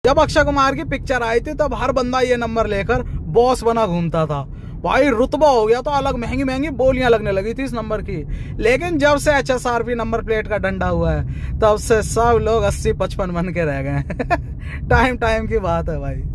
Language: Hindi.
जब अक्षय कुमार की पिक्चर आई थी तब हर बंदा ये नंबर लेकर बॉस बना घूमता था भाई, रुतबा हो गया तो अलग, महंगी महंगी बोलियां लगने लगी थी इस नंबर की। लेकिन जब से HSRP नंबर प्लेट का डंडा हुआ है तब से सब लोग 80-55 बन के रह गए। टाइम की बात है भाई।